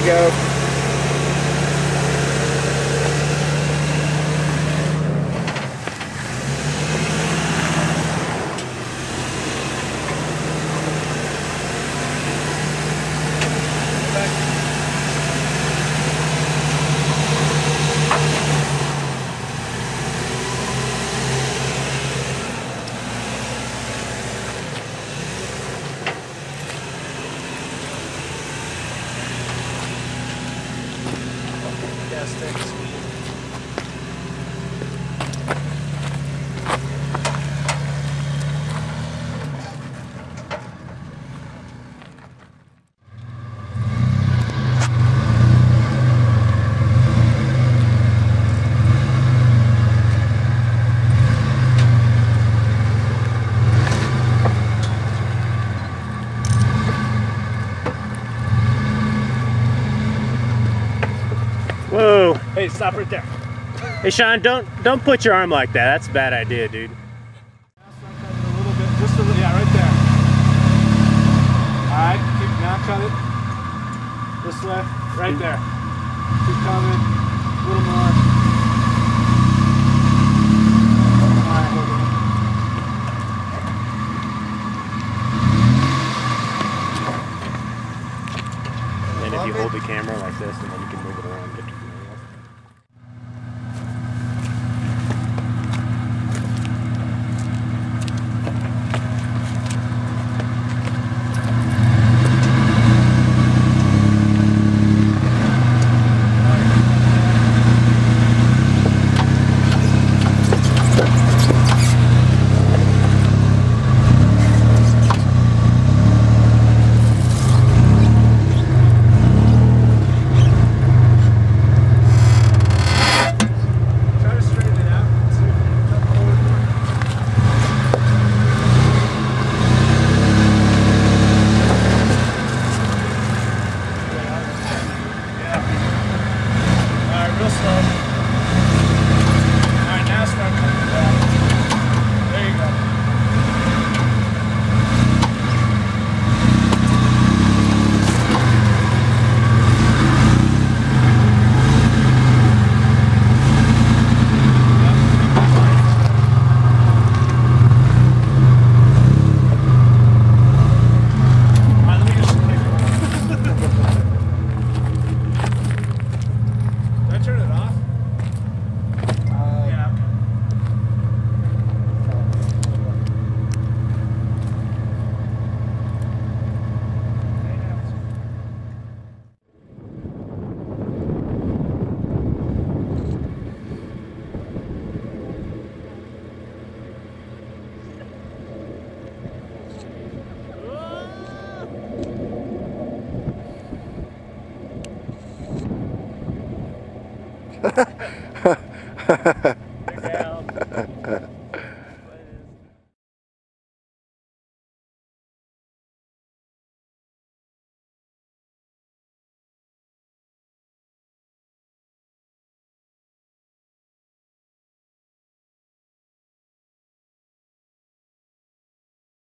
go. Whoa. Hey, stop right there. Hey Sean, don't put your arm like that. That's a bad idea, dude. A little bit, just a little, yeah, right there. Alright, keep now cut it. This way, right there. Keep coming. A little more. Alright, hold on. And if you hold the camera like this, and then you can move it around. Get to somewhere else. Ha ha ha.